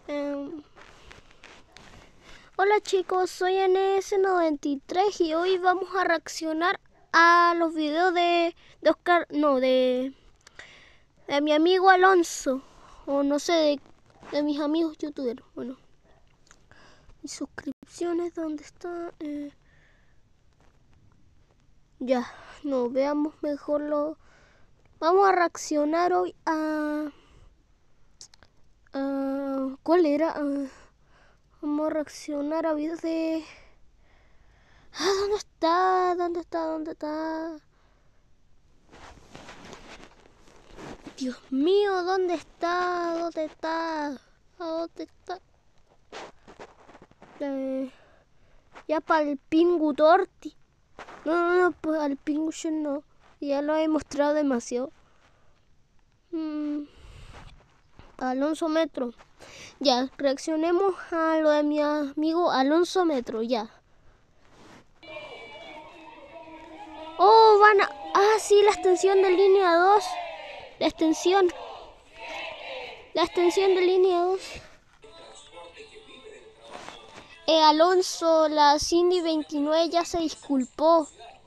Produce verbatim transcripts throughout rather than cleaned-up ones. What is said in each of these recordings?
Um, hola chicos, soy N S noventa y tres y hoy vamos a reaccionar a los videos de, de Oscar, no, de, de mi amigo Alonso, o no sé, de, de mis amigos youtubers. Bueno, mis suscripciones, ¿dónde está? Eh, ya, no, veamos mejor lo... Vamos a reaccionar hoy a... a ¿cuál era? Uh, vamos a reaccionar a videos de... Ah, ¿dónde está? ¿Dónde está? ¿Dónde está? Dios mío, ¿dónde está? ¿Dónde está? ¿A dónde está? Eh, ya para el Pingu Torti. No, no, no, pues al Pingu yo no. Ya lo he mostrado demasiado. Mm, Alonso Metro. Ya, reaccionemos a lo de mi amigo Alonso Metro, ya. Oh, van a... Ah, sí, la extensión de línea dos. La extensión. La extensión de línea dos. Eh, Alonso, la Cindy veintinueve ya se disculpó.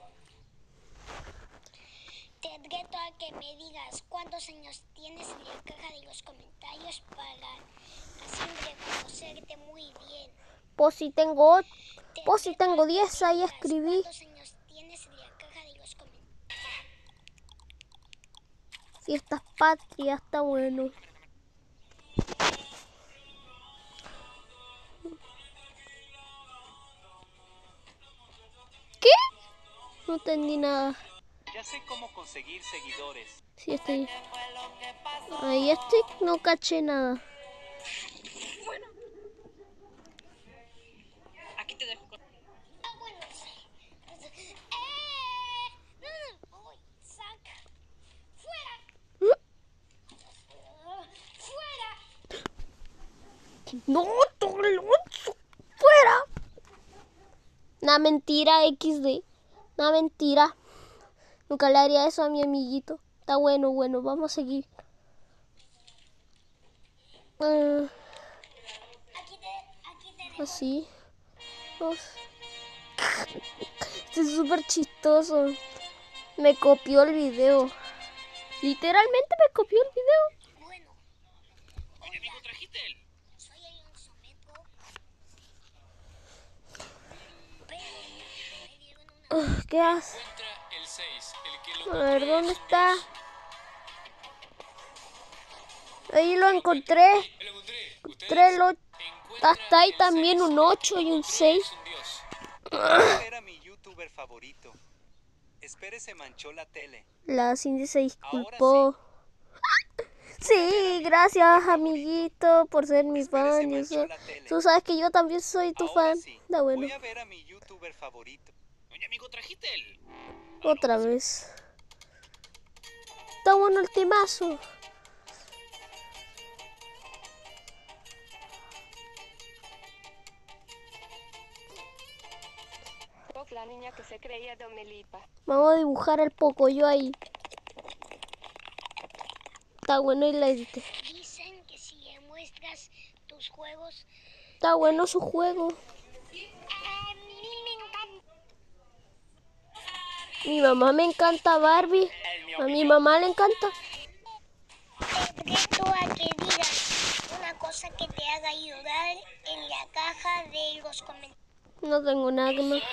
Te reto a que me digas cuántos años tienes en la caja de los comentarios para así reconocerte muy bien. Pues si tengo, pues si tengo diez, ahí escribí. ¿Cuántos años tienes en la caja de los comentarios? Fiestas patrias, está bueno. ¿Qué? No entendí nada. Ya sé cómo conseguir seguidores. Sí, estoy. Ahí estoy, no caché nada. Bueno. Aquí te dejo. Ah, bueno, sí. ¡Eh! ¡No, no! ¡Uy! ¡Saca! ¡Fuera! ¡Fuera! No, Alonso, fuera. Una mentira, equis de. Una mentira. Nunca le haría eso a mi amiguito. Está bueno, bueno, vamos a seguir. Uh, Aquí te, aquí te dejo. así. Dos. Este es súper chistoso. Me copió el video. Literalmente me copió el video. Bueno. Oye, amigo, ¿trajiste él? Soy Alonso Metro. Pero me dieron una... Uh, ¿Qué hace? Encuentra el seis, el que A lo ver, ¿dónde está? Ahí lo encontré. lo encontré. Tres, lo... Hasta ahí también un ocho y un seis. Era mi youtuber favorito. Espere, se manchó la tele. La Cindy se disculpó. Sí, gracias amiguito por ser mi fan. Y eso. Tú sabes que yo también soy tu Ahora fan. sí, Da bueno. voy a ver a mi youtuber favorito. Oye, amigo, ¿trajiste él? Otra vez. Está bueno el temazo. La niña que se creía Domelipa. Vamos a dibujar el Pocoyo ahí. Está bueno y la edité. Dicen que si le muestras tus juegos... Está bueno su juego. A mí me encanta. Mi mamá me encanta Barbie. A mi mamá le encanta. Te reto a que digas una cosa que te haga ayudar en la caja de los comentarios. No tengo nada que más.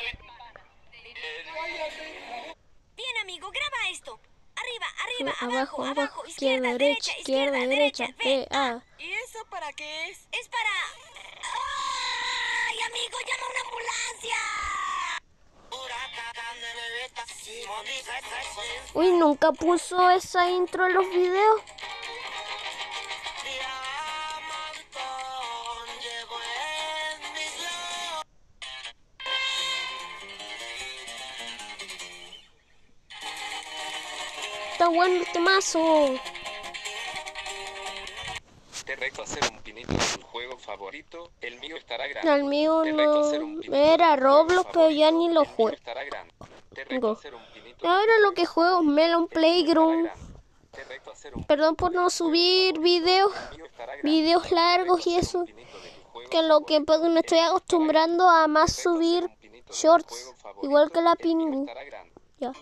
Bien, amigo, graba esto. Arriba, arriba, Abajo, abajo, abajo, abajo, izquierda, derecha, izquierda, derecha, ve. B, A. ¿Y eso para qué es? Es para... ¡Ay, amigo, llama a una ambulancia! Uy, nunca puso esa intro en los videos. Está bueno el temazo. Te reto a hacer un pinito de tu juego favorito. El mío estará grande. El mío Te reto a hacer un no pinito era de tu juego Roblox, pero ya favorito. ni lo El mío juego. estará grande. Te reto a hacer un pinito de Ahora tu lo que juego juego es Melon favorito. El mío estará Playground. grande. Te reto a hacer un Perdón por no subir videos, el mío estará grande. videos largos y eso. Que lo que pues, me estoy acostumbrando a más subir shorts, igual que la Pingu. Ya.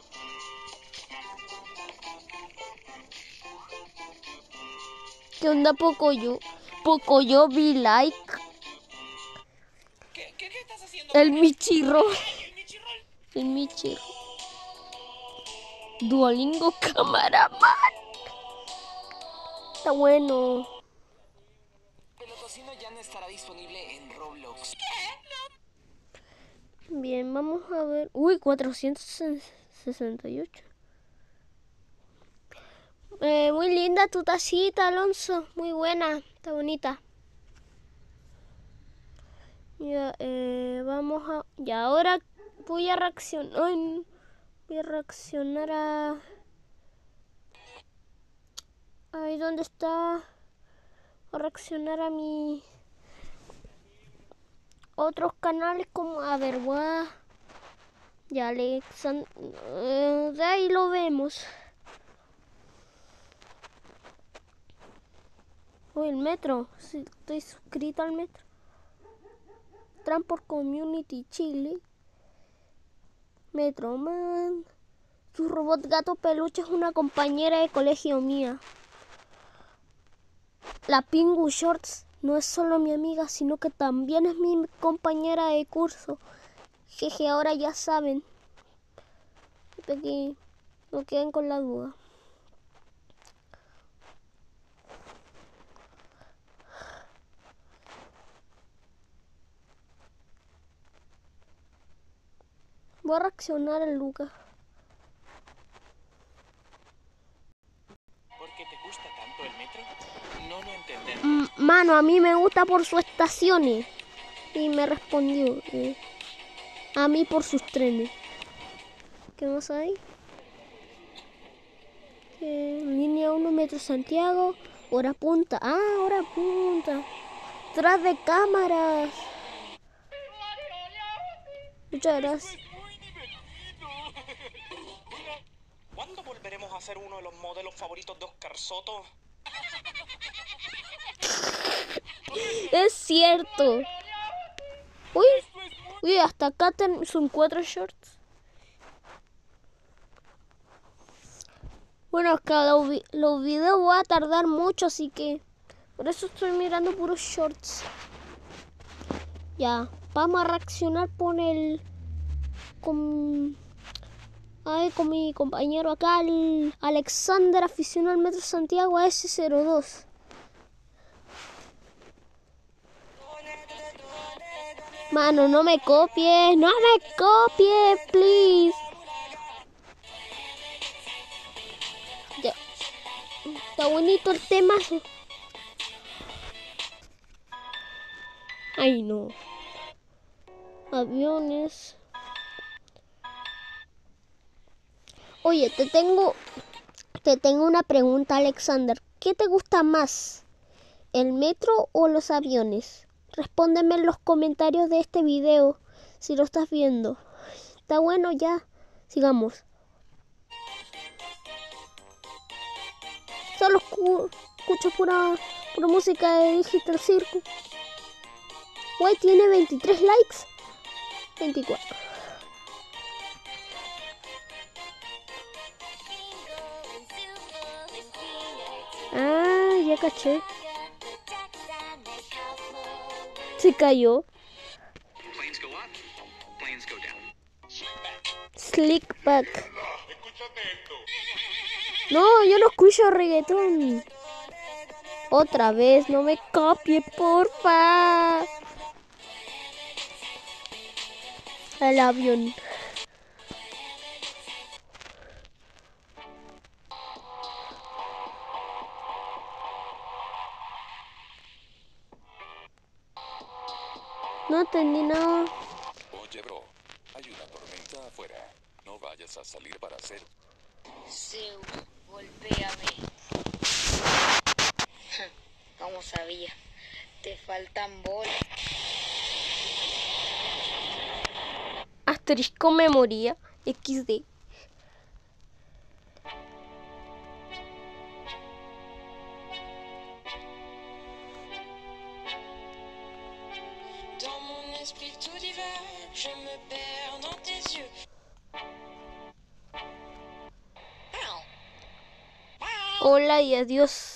¿Qué onda, Pocoyo? Pocoyo, vi like. ¿Qué, qué, qué estás haciendo? El Michirro. ¡Ay, el Michirrol! El Michirro. Duolingo Camaraman. Está bueno. Pelotocino ya no estará disponible en Roblox. Bien, vamos a ver. Uy, cuatrocientos sesenta y ocho. Eh, muy linda tu tacita, Alonso. Muy buena, está bonita. Ya, eh, vamos a... Y ahora voy a reaccionar... Ay, voy a reaccionar a... Ay, ¿dónde está? Voy a reaccionar a mi... Otros canales como... A ver, guau. Ya, Alexander... Uh, de ahí lo vemos. Uy, el metro. Sí, estoy suscrito al metro. Transport Community Chile. Metroman. Su robot gato peluche es una compañera de colegio mía. La Pingu Shorts no es solo mi amiga, sino que también es mi compañera de curso. Jeje, ahora ya saben. Aquí no queden con la duda. Voy a reaccionar a Lucas. ¿Por qué te gusta tanto el metro? No lo entendemos. Mm, Mano, a mí me gusta por sus estaciones. Y me respondió. Eh, a mí por sus trenes. ¿Qué más hay? Eh, línea uno, Metro Santiago. Hora punta. Ah, hora punta. Tras de cámaras. Muchas gracias. ¿Cuándo volveremos a hacer uno de los modelos favoritos de Oscar Soto? Es cierto. Uy, uy, hasta acá ten, son cuatro shorts. Bueno, es que los, vi los videos voy a tardar mucho, así que por eso estoy mirando puros shorts. Ya, vamos a reaccionar con el... Con... Ay, con mi compañero acá, el Alexander, aficionado al Metro Santiago A S cero dos. Mano, no me copies, no me copies, please. Ya. Está bonito el tema. Ay, no. Aviones. Oye, te tengo, te tengo una pregunta, Alexander. ¿Qué te gusta más? ¿El metro o los aviones? Respóndeme en los comentarios de este video si lo estás viendo. Está bueno, ya. Sigamos. Solo escucho pura, pura música de Digital Circus. Guay, tiene veintitrés likes. veinticuatro. Ah, ya caché. Se cayó. Slickback. No, yo no escucho reggaetón. Otra vez, no me copie, porfa. El avión. No entendí nada. Oye, bro, hay una tormenta afuera. No vayas a salir para hacer... Zeus, golpéame. ¿Cómo sabía? Te faltan bolas. Asterisco memoria. equis de. Hola y adiós.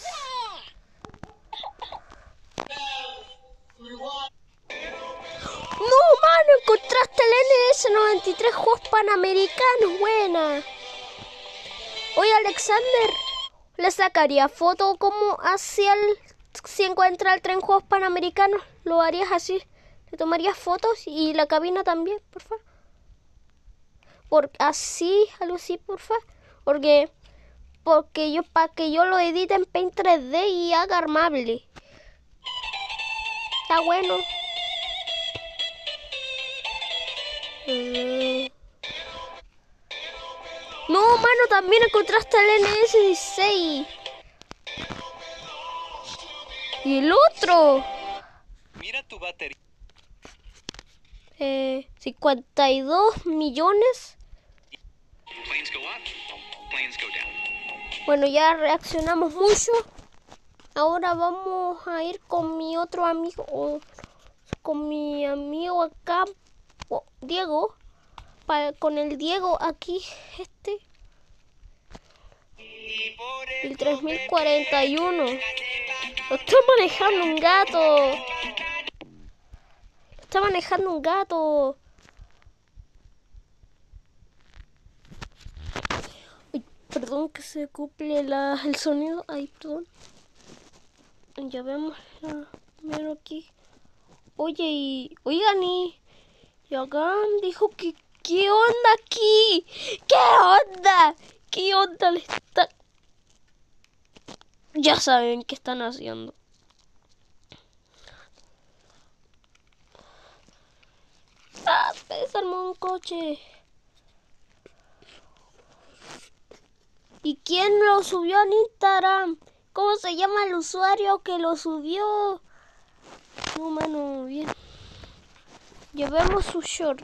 No, mano, encontraste el N S noventa y tres Juegos Panamericanos. Buena. Oye, Alexander, ¿le sacaría foto como hacia el... si encuentra el tren Juegos Panamericanos? ¿Lo harías así? ¿Le tomarías fotos? Y la cabina también, por favor. Por así, algo así, por favor. Porque, porque yo, para que yo lo edite en Paint tres D y haga armable. Está bueno. Eh... No, mano, también encontraste el N S dieciséis. Y el otro. Mira tu batería. Eh, cincuenta y dos millones. Bueno, ya reaccionamos mucho. Ahora vamos a ir con mi otro amigo, o con mi amigo acá, o Diego, para, con el Diego aquí, este, el tres mil cuarenta y uno. Lo está manejando un gato. Lo está manejando un gato. Ay, perdón que se cuple la, el sonido. Ay, perdón. Ya vemos la primero aquí. Oye, y oigan, y, y acá dijo que ¿qué onda aquí? ¿Qué onda? ¿Qué onda le está? Ya saben qué están haciendo. Ah, se desarmó un coche. ¿Y quién lo subió en Instagram? ¿Cómo se llama el usuario que lo subió? No, mano, bien. Llevemos su short.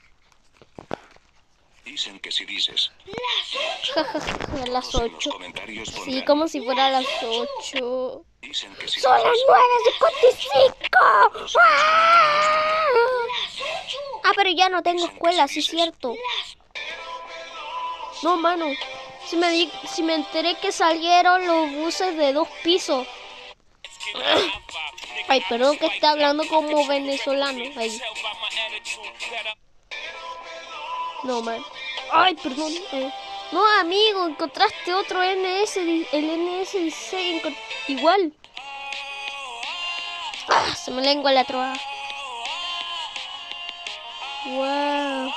Dicen que si dices A las todos en los ocho. comentarios Sí, pondrán. como si fuera a las ocho. Dicen que si ¡Son las dices nueve cincuenta y cinco! ¡Ah! Ah, pero ya no tengo escuela, sí es cierto. No, mano. Si me, di, si me enteré que salieron los buses de dos pisos. Ay, perdón que esté hablando como venezolano. Ay. No, man. Ay, perdón. Eh. No, amigo, encontraste otro N S, el N S dieciséis, igual. Ah, se me lengua la trova. Wow.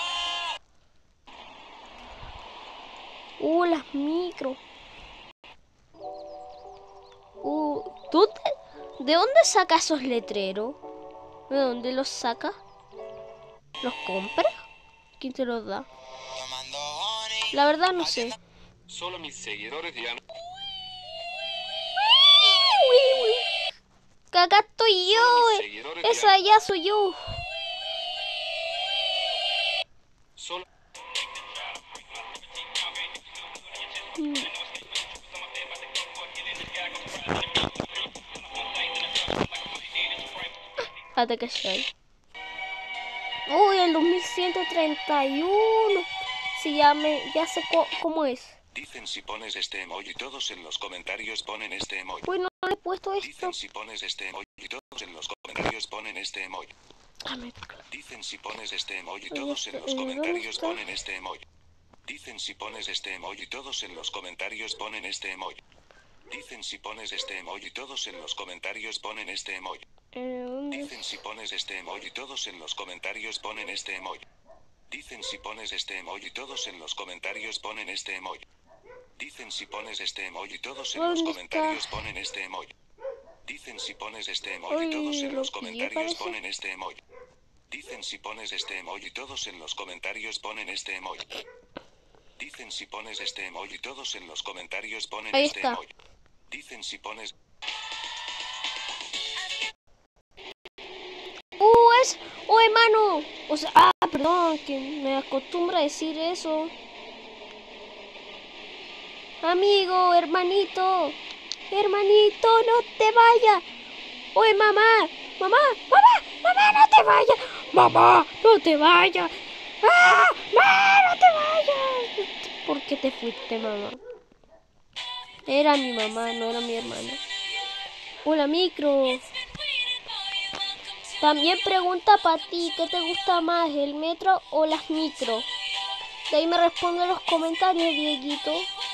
Uh, las micro. Uh, ¿tú te... ¿De dónde sacas esos letreros? ¿De dónde los sacas? ¿Los compras? ¿Quién te los da? La verdad no sé. Solo mis seguidores dirán. Que acá estoy yo. Mis seguidores Esa dirán. ya soy yo. Solo. Mm. Hasta que soy. Uy, el dos mil ciento treinta y uno. Sí, ya, me, ya sé cómo es. Dicen si pones este emoji, todos en los comentarios ponen este emoji. Uy, no le he puesto esto. Dicen si pones este emoji, todos en los comentarios ponen este emoji. Dicen si pones este emoji, todos en los comentarios ponen este emoji. Dicen si pones este emoji, todos en los comentarios ponen este emoji. Dicen si pones este emoji, todos en los comentarios ponen este emoji. Dicen si pones este emoji, todos en los comentarios ponen este emoji. Dicen si pones este emoji, todos en los comentarios ponen este emoji. Dicen si pones este emoji, todos en los comentarios ponen este emoji. Dicen si pones este emoji, todos en los comentarios ponen este emoji. Dicen si pones este emoji, todos en los comentarios ponen este emoji. Dicen si pones este emoji, todos en los comentarios ponen este emoji. Dicen si pones... Uh, es... Oh, hermano. O sea, ah, perdón, que me acostumbro a decir eso. Amigo, hermanito. Hermanito, no te vayas. Oye, mamá. Mamá, mamá, mamá, no te vayas. ¡Mamá! ¡No te vayas! ¡Ah! ¡No, no te vayas! ¿Por qué te fuiste, mamá? Era mi mamá, no era mi hermana. Hola, micro. También pregunta para ti, ¿qué te gusta más, el metro o las micro? De ahí me responde en los comentarios, Dieguito.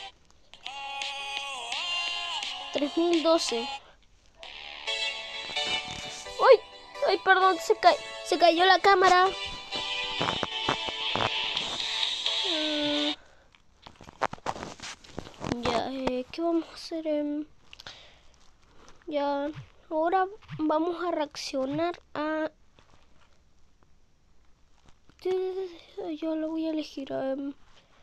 tres mil doce. ¡Ay! ¡Ay, perdón! Se, ca se cayó la cámara. Mm. Ya, eh, ¿qué vamos a hacer? Eh, ya, ahora vamos a reaccionar a... Yo lo voy a elegir. Um...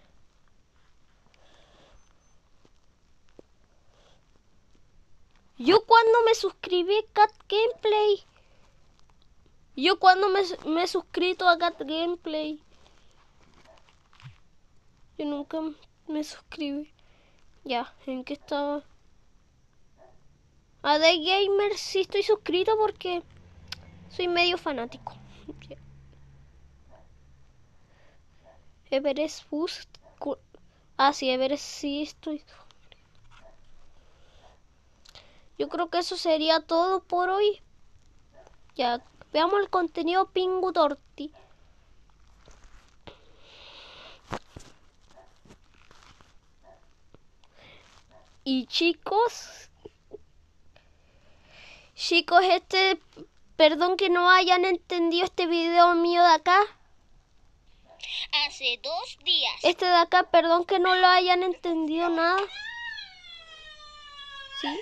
Yo cuando me suscribí a Cat Gameplay. Yo cuando me, me he suscrito a Cat Gameplay. Yo nunca me suscribí. Ya, ¿en qué estaba? A The Gamer sí estoy suscrito porque soy medio fanático. Everest Boost. Ah, sí, Everest sí estoy. Yo creo que eso sería todo por hoy. Ya, veamos el contenido Pingu Torti. Y chicos, chicos, este, perdón que no hayan entendido este video mío de acá. Hace dos días. Este de acá, perdón que no lo hayan entendido nada. ¿Sí?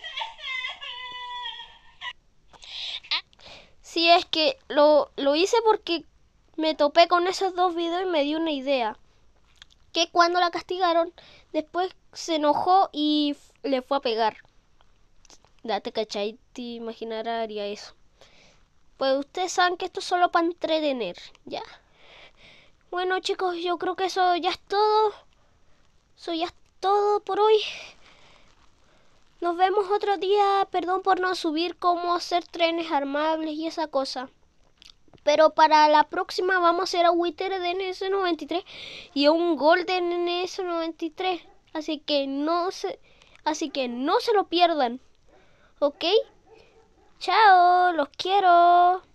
Sí, es que lo, lo hice porque me topé con esos dos videos y me dio una idea. Que cuando la castigaron, después se enojó y le fue a pegar. Date, ¿cachai? Te imaginarás haría eso. Pues ustedes saben que esto es solo para entretener, ¿ya? Bueno, chicos, yo creo que eso ya es todo. Eso ya es todo por hoy. Nos vemos otro día. Perdón por no subir cómo hacer trenes armables y esa cosa. Pero para la próxima vamos a hacer a Wither de N S noventa y tres y a un Golden N S noventa y tres. Así que no se, así que no se lo pierdan. ¿Ok? Chao, los quiero.